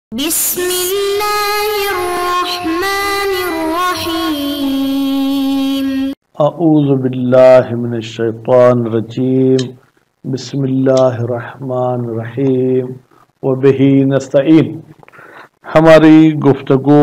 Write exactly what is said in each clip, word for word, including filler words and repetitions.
بسم اللہ الرحمن الرحیم اعوذ باللہ من الشیطان الرجیم بسم اللہ الرحمن الرحیم وبہ نستعین۔ ہماری گفتگو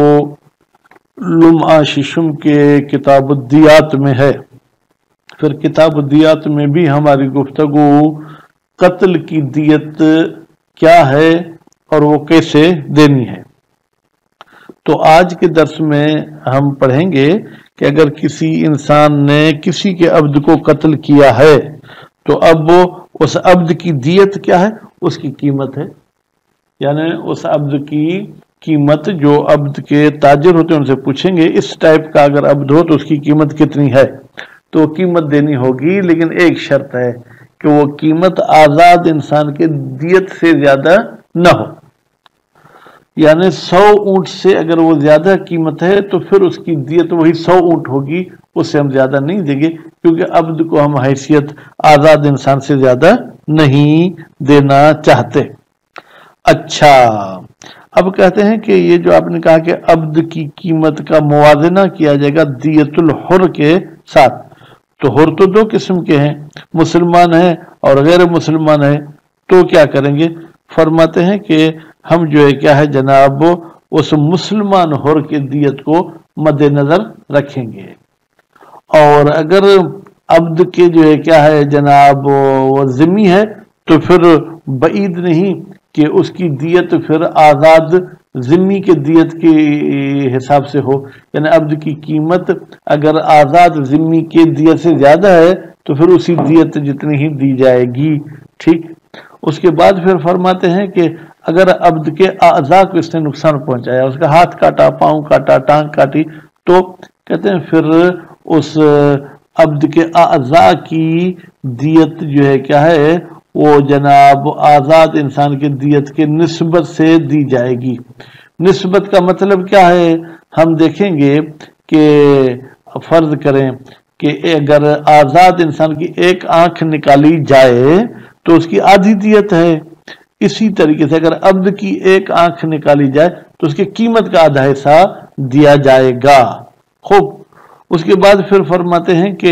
لمعہ ششم کے کتاب الدیات میں ہے۔ پھر کتاب الدیات میں بھی ہماری گفتگو قتل کی دیت کیا ہے اور وہ کیسے دینی ہے۔ تو آج کے درس میں ہم پڑھیں گے کہ اگر کسی انسان نے کسی کے عبد کو قتل کیا ہے تو اب وہ اس عبد کی دیت کیا ہے، اس کی قیمت ہے، یعنی اس عبد کی قیمت جو عبد کے تاجر ہوتے ہیں ان سے پوچھیں گے اس ٹائپ کا اگر عبد ہو تو اس کی قیمت کتنی ہے، تو قیمت دینی ہوگی، لیکن ایک شرط ہے کہ وہ قیمت آزاد انسان کے دیت سے زیادہ نہ ہو، یعنی سو اونٹ سے اگر وہ زیادہ قیمت ہے تو پھر اس کی دیت وہی سو اونٹ ہوگی، اس سے ہم زیادہ نہیں دیں گے، کیونکہ عبد کو ہم حیثیت آزاد انسان سے زیادہ نہیں دینا چاہتے۔ اچھا، اب کہتے ہیں کہ یہ جو آپ نے کہا کہ عبد کی قیمت کا موازنہ کیا جائے گا دیت الحر کے ساتھ، تو حر تو دو قسم کے ہیں، مسلمان ہیں اور غیر مسلمان ہیں، تو کیا کریں گے؟ فرماتے ہیں کہ ہم جو ہے کیا ہے جناب اس مسلمان حر کی دیت کو مد نظر رکھیں گے، اور اگر عبد کے جو ہے کیا ہے جناب وہ ذمی ہے تو پھر بعید نہیں کہ اس کی دیت پھر آزاد ذمی کے دیت کے حساب سے ہو، یعنی عبد کی قیمت اگر آزاد ذمی کے دیت سے زیادہ ہے تو پھر اسی دیت جتنی ہی دی جائے گی، ٹھیک۔ اس کے بعد پھر فرماتے ہیں کہ اگر عبد کے اعضاء کو اس نے نقصان پہنچایا، اس کا ہاتھ کاٹا، پاؤں کاٹا، ٹانگ کاٹی، تو کہتے ہیں پھر اس عبد کے اعضاء کی دیت جو ہے کیا ہے وہ جناب آزاد انسان کے دیت کے نسبت سے دی جائے گی۔ نسبت کا مطلب کیا ہے؟ ہم دیکھیں گے کہ فرض کریں کہ اگر آزاد انسان کی ایک آنکھ نکالی جائے تو اس کی آدھی دیت ہے، اسی طریقے سے اگر عبد کی ایک آنکھ نکالی جائے تو اس کی قیمت کا آدھا حصہ دیا جائے گا۔ خوب، اس کے بعد پھر فرماتے ہیں کہ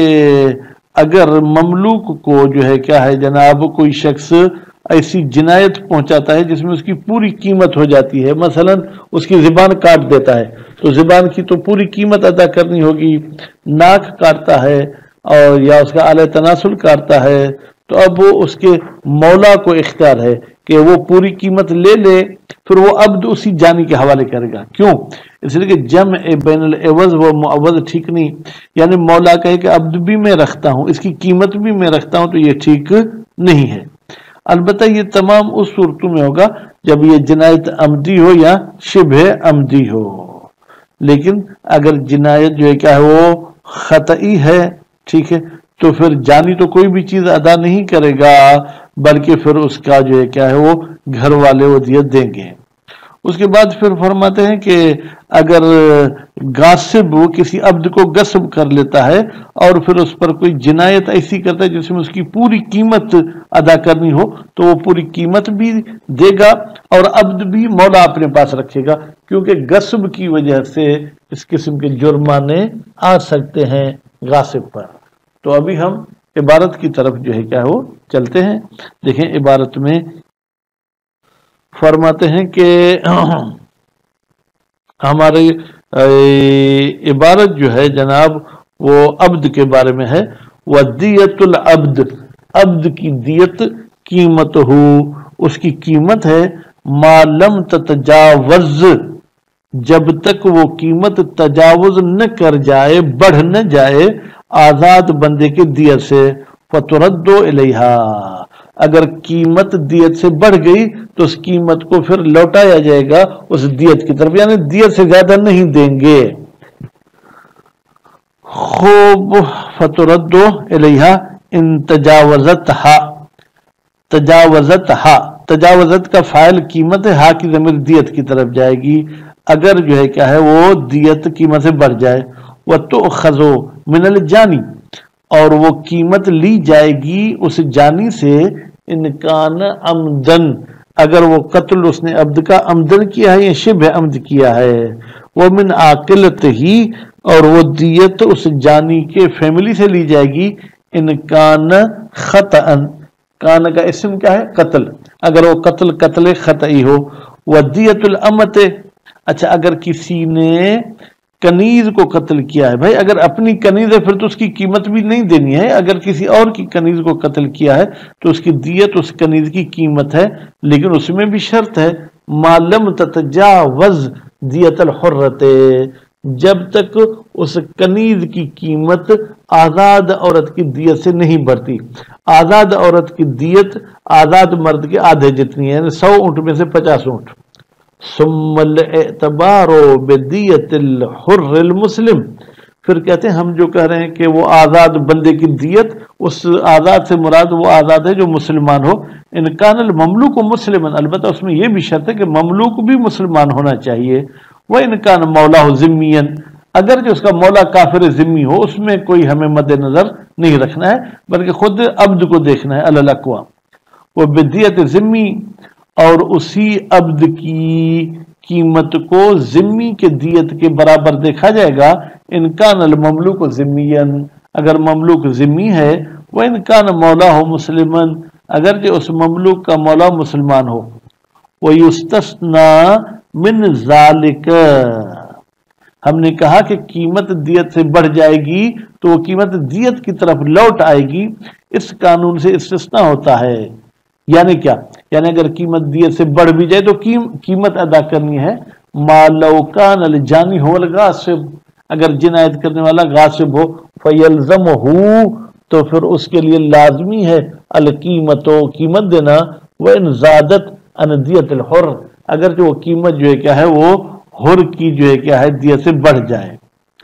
اگر مملوک کو جو ہے کیا ہے جناب کوئی شخص ایسی جنایت پہنچاتا ہے جس میں اس کی پوری قیمت ہو جاتی ہے، مثلا اس کی زبان کاٹ دیتا ہے تو زبان کی تو پوری قیمت ادا کرنی ہوگی، ناک کاٹتا ہے اور یا اس کا آلہ تناسل کاٹتا ہے تو اب وہ اس کے مولا کو اختیار ہے کہ وہ پوری قیمت لے لے، پھر وہ عبد اسی جانی کے حوالے کرے گا۔ کیوں؟ اس لیے کہ جمع بین العوض و معوض ٹھیک نہیں، یعنی مولا کہے کہ عبد بھی میں رکھتا ہوں، اس کی قیمت بھی میں رکھتا ہوں، تو یہ ٹھیک نہیں ہے۔ البتہ یہ تمام اس صورتوں میں ہوگا جب یہ جنایت عمدی ہو یا شبہ عمدی ہو، لیکن اگر جنایت جو ہے کیا ہے وہ خطئی ہے، ٹھیک ہے، تو پھر جانی تو کوئی بھی چیز ادا نہیں کرے گا، بلکہ پھر اس کا جو ہے کیا ہے وہ گھر والے وہ دیت دیں گے۔ اس کے بعد پھر فرماتے ہیں کہ اگر غاصب وہ کسی عبد کو غصب کر لیتا ہے اور پھر اس پر کوئی جنایت ایسی کرتا ہے جس میں اس کی پوری قیمت ادا کرنی ہو تو وہ پوری قیمت بھی دے گا اور عبد بھی مولا اپنے پاس رکھے گا، کیونکہ غصب کی وجہ سے اس قسم کے جرمانے آ سکتے ہیں غاصب پر۔ تو ابھی ہم عبارت کی طرف جو ہے کیا وہ چلتے ہیں۔ دیکھیں عبارت میں فرماتے ہیں کہ ہماری عبارت جو ہے جناب وہ عبد کے بارے میں ہے، وَدِّيَةُ الْعَبْدِ، عبد کی دیت قیمت ہو، اس کی قیمت ہے مَا لَمْ تَتَجَاوَزْ، جب تک وہ قیمت تجاوز نہ کر جائے، بڑھ نہ جائے آزاد بندے کی دیت سے، فَتُرَدُّ إِلَيْهَا، اگر قیمت دیت سے بڑھ گئی تو اس قیمت کو پھر لوٹایا جائے گا اس دیت کی طرف، یعنی دیت سے زیادہ نہیں دیں گے۔ خوب، فَتُرَدُّ إِلَيْهَا إِن تَجَاوَزَتْهَا، تجاوزتها، تجاوزت کا فاعل قیمت ہے، ہا کی ضمیر دیت کی طرف جائے گی، اگر جو ہے کیا ہے وہ دیت قیمت سے بڑھ جائے، وَتُؤْخَذُ مِنَ الْجَانِ، اور وہ قیمت لی جائے گی اس جانی سے، ان کان عمدن، اگر وہ قتل اس نے عبد کا عمدن کیا ہے یا شبہ عمد کیا ہے، وہ من عاقلت ہی، اور وہ دیت اس جانی کے فیملی سے لی جائے گی، ان کان خطأ، کان کا اسم کیا ہے؟ قتل، اگر وہ قتل قتل خطئی ہو، ودیت الامت، اچھا اگر کسی نے کنیز کو قتل کیا ہے، بھائی اگر اپنی کنیز ہے پھر تو اس کی قیمت بھی نہیں دینی ہے، اگر کسی اور کی کنیز کو قتل کیا ہے تو اس کی دیت اس کنیز کی قیمت ہے، لیکن اس میں بھی شرط ہے ما لم تتجاوز دیت الحرت، جب تک اس کنیز کی قیمت آزاد عورت کی دیت سے نہیں بڑھتی۔ آزاد عورت کی دیت آزاد مرد کے آدھے جتنی ہے، یعنی سو اونٹ میں سے پچاس اونٹ۔ ثم الاعتبار بدیت الحر المسلم، پھر کہتے ہیں ہم جو کہہ رہے ہیں کہ وہ آزاد بندے کی دیت، اس آزاد سے مراد وہ آزاد ہے جو مسلمان ہو، ان کان المملوک مسلمان، البتہ اس میں یہ بھی شرط ہے کہ مملوک بھی مسلمان ہونا چاہیے، وہ ان کان مولا ذمیا، اگر جو اس کا مولا کافر ذمی ہو اس میں کوئی ہمیں مد نظر نہیں رکھنا ہے بلکہ خود عبد کو دیکھنا ہے، الاقوا وہ بدیت ذمی، اور اسی عبد کی قیمت کو ذمی کے دیت کے برابر دیکھا جائے گا، ان کان المملوک ذمیا، اگر مملوک ذمی ہے، وہ ان کان مولا ہو مسلمان، اگر جو اس مملوک کا مولا مسلمان ہو، وہ یستثنا من ذالک، ہم نے کہا کہ قیمت دیت سے بڑھ جائے گی تو وہ قیمت دیت کی طرف لوٹ آئے گی، اس قانون سے استثناء ہوتا ہے، یعنی کیا؟ یعنی اگر قیمت دیت سے بڑھ بھی جائے تو قیمت ادا کرنی ہے، ما لو کان الجانی هو الغاصب، اگر جنایت کرنے والا غاصب ہو، فیلزمہ، تو پھر اس کے لیے لازمی ہے القیمت، قیمت دینا، وان زادت عن دیت الحر، اگر جو قیمت جو ہے کیا ہے وہ حر کی جو ہے کیا ہے دیت سے بڑھ جائے،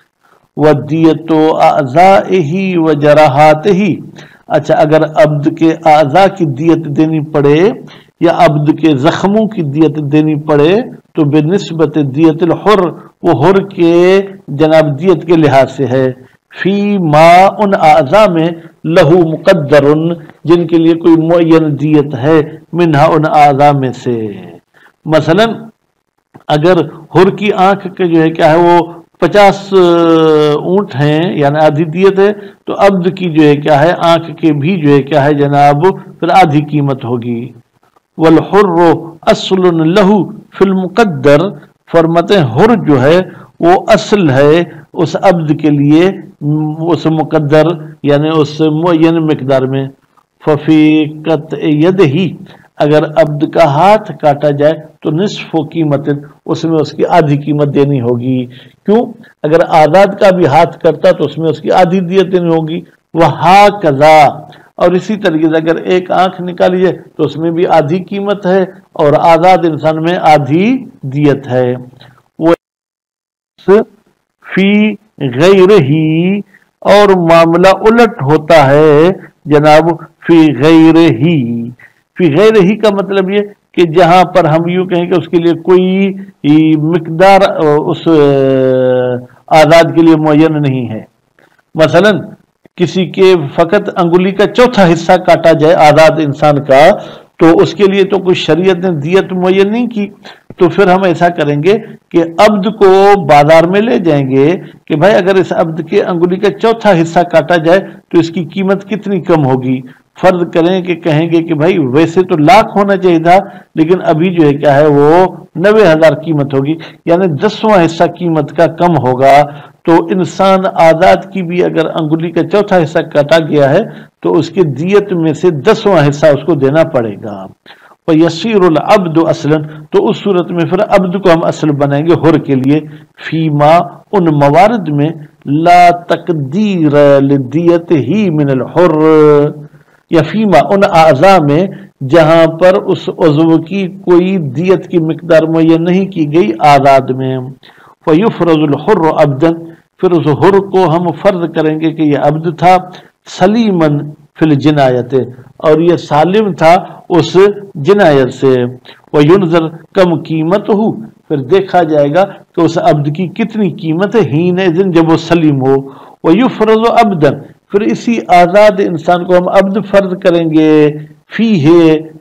ودیت اعضائہ وجراحاتہ، اچھا اگر عبد کے اعضاء کی دیت دینی پڑے یا عبد کے زخموں کی دیت دینی پڑے تو بنسبت دیت الحر، وہ حر کے جناب دیت کے لحاظ سے ہے، فی ما ان اعضاء میں لہو مقدر، جن کے لیے کوئی معین دیت ہے، منہا ان اعضاء میں سے، مثلا اگر حر کی آنکھ کے جو ہے کیا ہے وہ پچاس اونٹ ہیں یعنی آدھی دیت ہے، تو عبد کی جو ہے کیا ہے آنکھ کے بھی جو ہے کیا ہے جناب پھر آدھی قیمت ہوگی، والحر اصل لہو فی المقدر، فرماتے ہیں حر جو ہے وہ اصل ہے اس عبد کے لیے اس مقدر یعنی اس معین مقدار میں، ففی قطع یدہ، اگر عبد کا ہاتھ کاٹا جائے تو نصف قیمت، اس میں اس کی آدھی قیمت دینی ہوگی، کیوں؟ اگر آزاد کا بھی ہاتھ کرتا تو اس میں اس کی آدھی دیت دینی ہوگی، وہکذا، اور اسی طریقے سے اگر ایک آنکھ نکالی جائے تو اس میں بھی آدھی قیمت ہے اور آزاد انسان میں آدھی دیت ہے، وہ فی غیر ہی، اور معاملہ الٹ ہوتا ہے جناب فی غیر ہی، فی غیر ہی کا مطلب یہ کہ جہاں پر ہم یوں کہیں کہ اس کے لیے کوئی مقدار اس آزاد کے لیے معین نہیں ہے، مثلا کسی کے فقط انگلی کا چوتھا حصہ کاٹا جائے آزاد انسان کا تو اس کے لیے تو کوئی شریعت نے دیت معین نہیں کی، تو پھر ہم ایسا کریں گے کہ عبد کو بازار میں لے جائیں گے کہ بھائی اگر اس عبد کے انگلی کا چوتھا حصہ کاٹا جائے تو اس کی قیمت کتنی کم ہوگی، فرض کریں کہ کہیں گے کہ بھائی ویسے تو لاکھ ہونا چاہیے تھا لیکن ابھی جو ہے کیا ہے وہ نوے ہزار قیمت ہوگی، یعنی دسواں حصہ قیمت کا کم ہوگا، تو انسان آزاد کی بھی اگر انگلی کا چوتھا حصہ کاٹا گیا ہے تو اس کے دیت میں سے دسواں حصہ اس کو دینا پڑے گا، وَيَصِيرُ الْعَبْدُ أَصْلًا، تو اس صورت میں پھر عبد کو ہم اصل بنائیں گے حر کے لیے، فیما ان موارد میں لا تقدیر لدیت ہی من الحر، یا فیما ان اعضاء میں جہاں پر اس عضو کی کوئی دیت کی مقدار معین نہیں کی گئی آزاد میں، فَيُفْرَضُ الْحُرُّ عَبْدًا، پھر اس حر کو ہم فرض کریں گے کہ یہ عبد تھا، سلیماً فی الجنایت، اور یہ سالم تھا اس جنایت سے، وَيُنظر کم قیمت ہو، پھر دیکھا جائے گا کہ اس عبد کی کتنی قیمت ہے، ہین اذن جب وہ سلیم ہو، وَيُفْرَضُ عَبْدًا، پھر اسی آزاد انسان کو ہم عبد فرض کریں گے، فی ہے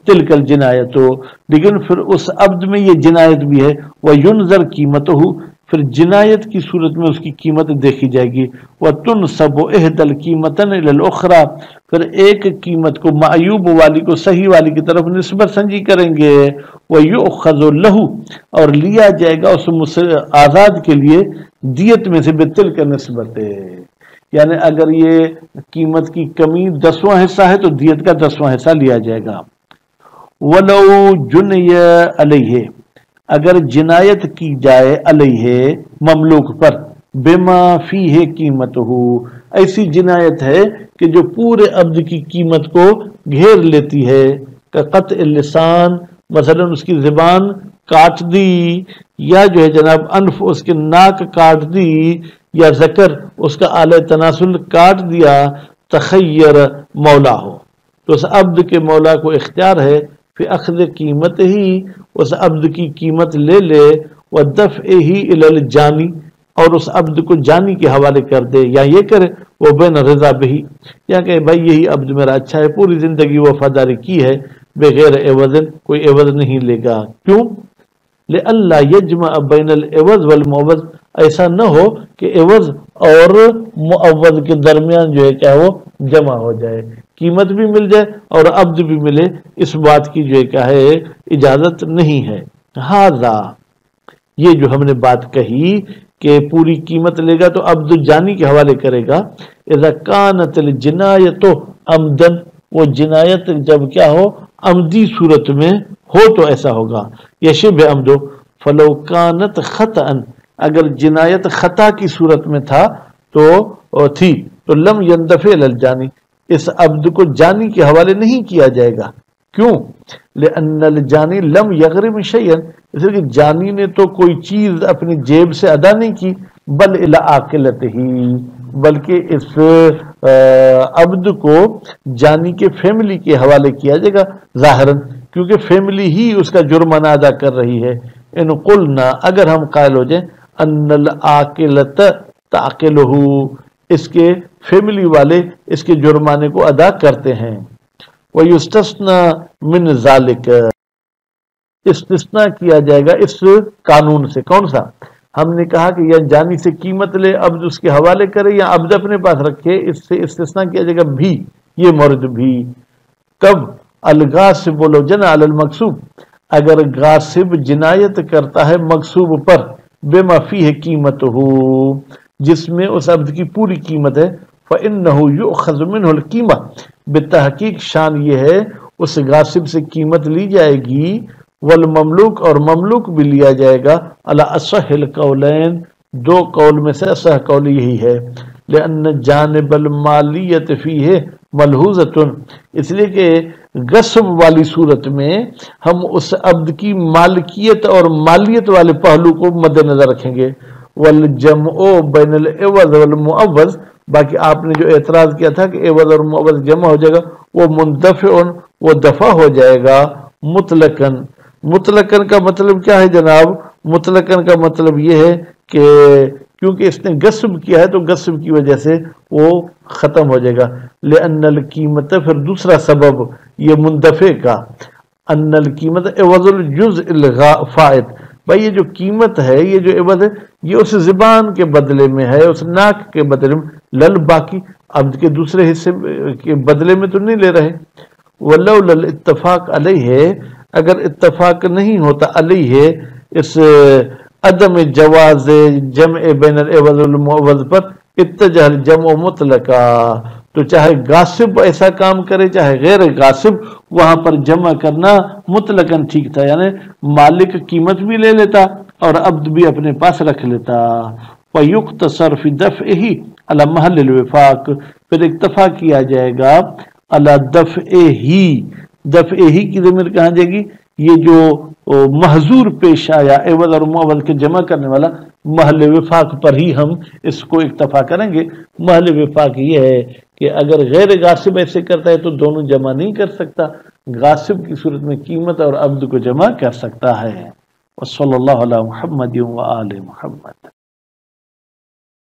تلک الجنایت ہو، لیکن پھر اس عبد میں یہ جنایت بھی ہے، وَيُنظر قیمتہ، پھر جنایت کی صورت میں اس کی قیمت دیکھی جائے گی، وَتُنْسَبُ إِحْدَى الْقِیمَتَيْنِ إِلَى الْأُخْرَى، پھر ایک قیمت کو معیوب والی کو صحیح والی کی طرف نسبت سنجی کریں گے، وَيُؤْخَذُ لَهُ، اور لیا جائے گا اس آزاد کے لیے دیت میں سے بِتِلْکَ نسبت، یعنی اگر یہ قیمت کی کمی دسواں حصہ ہے تو دیت کا دسواں حصہ لیا جائے گا۔ وَلَوْ جُنِيَ عَلَيْهِ، اگر جنایت کی جائے علیہ مملوک پر، بما فیہ قیمتہ، ایسی جنایت ہے کہ جو پورے عبد کی قیمت کو گھیر لیتی ہے، کہ قطع اللسان، مثلا اس کی زبان کاٹ دی، یا جو ہے جناب انف اس کے ناک کاٹ دی، یا ذکر اس کا آلہ تناسل کاٹ دیا، تخیر مولا ہو، تو اس عبد کے مولا کو اختیار ہے پھر اخذ قیمت ہی، اس عبد کی قیمت لے لے، وَدَفْعِهِ إِلَى الْجَانِ، اور اس عبد کو جانی کے حوالے کر دے، یا یہ کرے وہ بین رضا بہی، یا کہ بھائی یہی عبد میرا اچھا ہے، پوری زندگی وفاداری کی ہے، بغیر عوض، کوئی عوض نہیں لے گا، کیوں؟ لِأَلَّا يَجْمَعَ بَيْنَ الْعِوَضِ وَالْمُعْوَضِ، ایسا نہ ہو کہ عوض اور معوض کے درمیان جو ہے کیا وہ جمع ہو جائے، قیمت بھی مل جائے اور عبد بھی ملے، اس بات کی جو ہے کیا ہے اجازت نہیں ہے۔ ہذا، یہ جو ہم نے بات کہی کہ پوری قیمت لے گا تو عبد جانی کے حوالے کرے گا، اذا کانت الجنایت عمدن، وہ جنایت جب کیا ہو عمدی صورت میں ہو تو ایسا ہوگا، یا شبہ عمدو، فلو کانت خطأ، اگر جنایت خطا کی صورت میں تھا تو تھی تو لم يندفع الجانی، اس عبد کو جانی کے حوالے نہیں کیا جائے گا، کیوں؟ لأن الجانی لم یغرم شیئا، اس لیے کہ جانی نے تو کوئی چیز اپنی جیب سے ادا نہیں کی، بل الی عاقلتہ، بلکہ اس عبد کو جانی کے فیملی کے حوالے کیا جائے گا ظاہراً، کیونکہ فیملی ہی اس کا جرمانہ ادا کر رہی ہے۔ ان قلنا، اگر ہم قائل ہو جائیں، ان العاقلۃ تعقلہ، اس کے فیملی والے اس کے جرمانے کو ادا کرتے ہیں، وَيُسْتَثْنَى مِنْ ذَلِكَ، استثناء کیا جائے گا اس قانون سے، کون سا؟ ہم نے کہا کہ یا جانی سے قیمت لے عبد اس کے حوالے کرے یا عبد اپنے پاس رکھے، اس سے استثناء کیا جائے گا بھی، یہ مورد بھی، کب؟ الغاصب لو جنى علی المغصوب، اگر غاصب جنایت کرتا ہے مغصوب پر، بما فیہ قیمتہ، جس میں اس عبد کی پوری قیمت ہے، فإنه يؤخذ منه القیمہ، بالتحقیق شان یہ ہے اس غاصب سے قیمت لی جائے گی، والمملوک، اور مملوک بھی لیا جائے گا، علی اصح القولین، دو قول میں سے اصح قول یہی ہے، لأن جانب المالیت فیہ ملحوظۃ، اس لیے کہ غصب والی صورت میں ہم اس عبد کی مالکیت اور مالیت والے پہلو کو مد نظر رکھیں گے، والجمع بین العوض والمعوض، باقی آپ نے جو اعتراض کیا تھا کہ عوض اور معوض جمع ہو جائے گا، وہ مندفع، وہ دفع ہو جائے گا مطلقاً۔ مطلقاً کا مطلب کیا ہے جناب؟ مطلقاً کا مطلب یہ ہے کہ کیونکہ اس نے غصب کیا ہے تو غصب کی وجہ سے وہ ختم ہو جائے گا، لأن القیمت، پھر دوسرا سبب یہ مندفع کا، ان القیمت عوض الجزء الفائت، بھائی یہ جو قیمت ہے، یہ جو عوض ہے، یہ اس زبان کے بدلے میں ہے، اس ناک کے بدلے میں، لل باقی عبد کے دوسرے حصے کے بدلے میں تو نہیں لے رہے۔ ولولا الاتفاق علیہ، اگر اتفاق نہیں ہوتا علیہ اس عدم جواز جمع بین العوض والمعوض پر، اتجہ الجمع مطلقا، تو چاہے غاصب ایسا کام کرے چاہے غیر غاصب، وہاں پر جمع کرنا مطلقاً ٹھیک تھا، یعنی مالک قیمت بھی لے لیتا اور عبد بھی اپنے پاس رکھ لیتا۔ وَيُقْتَصَرْ فِي دَفْعِهِ عَلَى مَحَلِّ الْوِفَاقِ، پھر اکتفا کیا جائے گا عَلَى دَفْعِهِ، دَفْعِهِ کی ضمیر کہاں جائے گی؟ یہ جو محظور پیش آیا عوض اور معوض کے جمع کرنے والا، محل وفاق پر ہی ہم اس کو اکتفا کریں گے۔ محل وفاق یہ ہے کہ اگر غیر غاصب ایسے کرتا ہے تو دونوں جمع نہیں کر سکتا، غاصب کی صورت میں قیمت اور عبد کو جمع کر سکتا ہے۔ وصلی اللہ علی محمد و آل محمد۔